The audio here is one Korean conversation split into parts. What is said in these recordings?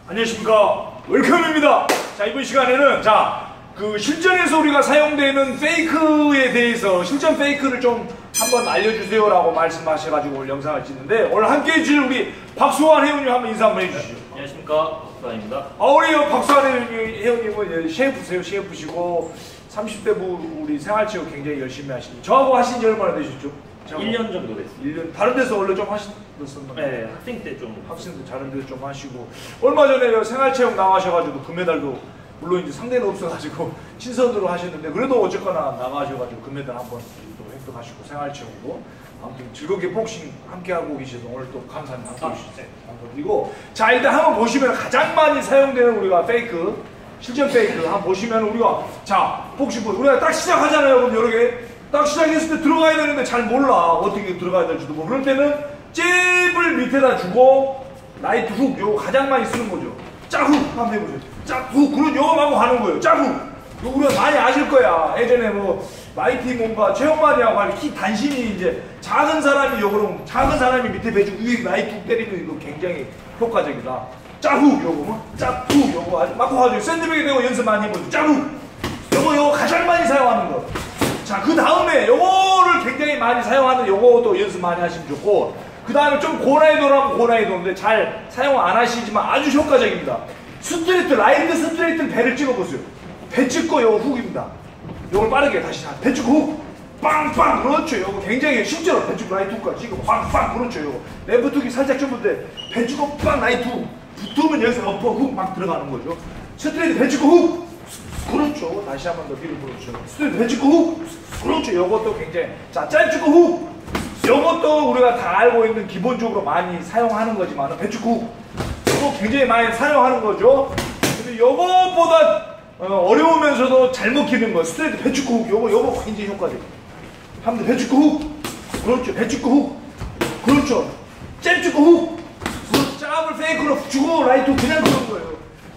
안녕하십니까, 웰컴입니다. 자, 이번 시간에는 그 실전에서 우리가 사용되는 페이크에 대해서 실전 페이크를 좀 한번 알려주세요 라고 말씀하셔가지고 오늘 영상을 찍는데, 오늘 함께 해주실 우리 박수환 회원님 한번 인사 한번 해주시죠. 안녕하십니까, 박수환입니다. 우리 박수환 회원님은 셰프세요. 셰프시고 30대 우리 생활체육 굉장히 열심히 하시고, 저하고 하신 지 얼마나 되셨죠? 1년 정도 됐어요. 1년. 다른 데서 원래 좀 하셨었나요? 네, 학생 때 좀. 학생 때 다른 데서 좀 하시고, 얼마 전에 생활체육 나가셔가지고 금메달도 물론 이제 상대는 없어가지고 친선으로 하셨는데, 그래도 어쨌거나 나가셔가지고 금메달 한번 또 획득하시고 생활체육으로 아무튼 즐겁게 복싱 함께 하고 계셔서 오늘 또 감사합니다. 함께 해주셔서 감사드리고, 자, 일단 한번 보시면 가장 많이 사용되는 우리가 페이크, 실전 페이크 한번 보시면, 우리가 복싱 우리가 딱 시작하잖아요. 그럼 여러 개 딱 시작했을 때 들어가야 되는데 잘 몰라, 어떻게 들어가야 될지도 모르고, 그럴 때는 잽을 밑에다 주고 라이트 훅, 요거 가장 많이 쓰는 거죠. 짜훅 한번 해보세요. 짜훅, 그런 요거하고 하는 거예요. 짜훅. 요거 우리가 많이 아실 거야. 예전에 마이티 뭔가 최영만이하고 할 키 단신이 이제 작은 사람이 요거로, 작은 사람이 밑에 배주고 위에 라이트 훅 때리면 이거 굉장히 효과적이다. 짜훅, 요거 짜훅, 요거 아주 막 가지고 샌드백이 되고 연습 많이 해보죠. 짜훅, 요거 가장 많이 사용하는 거. 자, 그 다음에 요거를 굉장히 많이 사용하는 요것도 연습 많이 하시면 좋고, 그 다음에 좀 고난이도라면 고난이도인데 잘 사용 안 하시지만 아주 효과적입니다. 스트레이트, 라이트 스트레이트 배를 찍어보세요. 배 찍고 요거 훅입니다. 요걸 빠르게 다시 배 찍고 훅, 빵빵, 그렇죠. 요거 굉장히 실제로 배 찍고 라이트 훅까지 찍고 빵빵, 그렇죠. 요거 레프트 훅이 살짝 좁은데 배 찍고 빵, 라이트 훅 붙으면 여기서 엎어 훅 막 들어가는 거죠. 스트레이트 배 찍고 훅, 그렇죠. 다시 한 번 더 뒤로, 그렇죠. 스트레이트 배 찍고 훅, 그렇죠. 요것도 굉장히, 자, 짤 찍고 훅, 요것도 우리가 다 알고 있는 기본적으로 많이 사용하는 거지만, 배 찍고 훅, 요거 굉장히 많이 사용하는 거죠. 근데 요것보다 어려우면서도 잘 먹히는 거, 스트레이트 배 찍고 훅, 요거 굉장히 효과적이에요. 한번 더 배 찍고 훅, 그렇죠. 배 찍고 훅, 그렇죠. 짤 찍고 훅, 짭을 페이크로 주고 라이트 그냥 거는 거예요.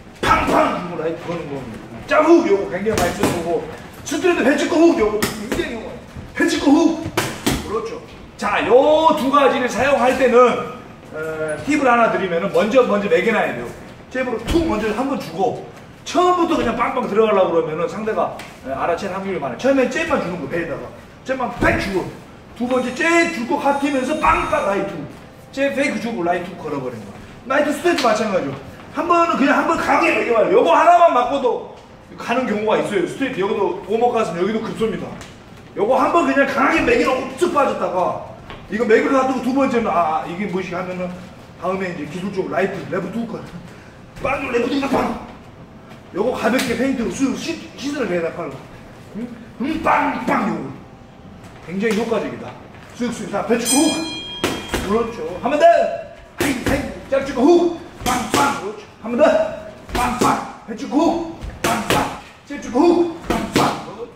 팡팡 주고 라이트 거는 겁니다. 짭훅, 요거 굉장히 많이 쓰는 거고, 스트레이트 배 찍고 훅, 요거 굉장히 요거 배 찍고 훅, 그렇죠. 자, 요 두 가지를 사용할 때는 팁을 하나 드리면은 먼저 매겨놔야 돼요. 잽으로 툭 먼저 한번 주고, 처음부터 그냥 빵빵 들어가려고 그러면은 상대가 알아챌 확률이 많아요. 처음에 잽만 주는 거, 배에다가 잽만 팩 주고, 두 번째 잽 주고 핫히면서 빵빵 라이트, 잽 페이크 주고 라이트 걸어버리는 거. 라이트 스트레이트 마찬가지죠. 한 번은 그냥 한번 강하게 매겨봐요. 요거 하나만 맞고도 가는 경우가 있어요. 스트레이트 여기도 오목 가슴, 여기도 급소입니다. 요거 한 번 그냥 강하게 매겨놓고 쭉 빠졌다가, 이거 매기고 놔두고 두 번째는 이게 뭐지 하면은 다음에 이제 기술적으로 라이트 레프트 훅 빵, 레프트 훅 빵, 요거 가볍게 페인트로 시선을 내다 팔고 빵빵, 요거 굉장히 효과적이다. 쑥쑥. 자, 배치고 훅, 그렇죠. 한 번 더 짝 찍고 훅, 빵빵, 그렇죠. 한 번 더 빵빵, 배치고 훅, 빵빵, 짝 찍고 훅, 빵빵, 그렇죠.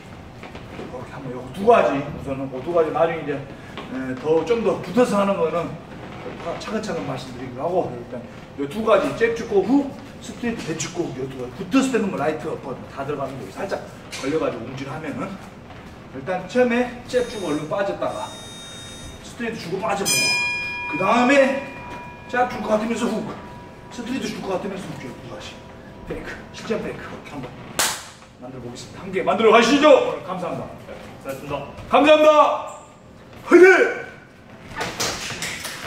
이렇게 한번 요거 두 가지, 우선은 그 두 가지 나중에 이제 좀 더 붙어서 하는 거는 차근차근 말씀드리기로 하고, 일단 요 두 가지 잽 찍고 훅, 스트레이트 배 찍고 요 두 가지 붙었을 때는 라이트 엎어 다 들어가는 거 살짝 걸려가지고 움찔하면은, 일단 처음에 잽 주고 얼른 빠졌다가 스트레이트 주고 빠져보고, 그 다음에 잽 줄 것 같으면서 훅, 스트레이트 줄 것 같으면서 훅, 두 가지 페이크, 실전 페이크 이렇게 한번 만들어 보겠습니다. 함께 만들어 가시죠. 오늘 감사합니다. 수고하셨습니다. 감사합니다. 화이팅!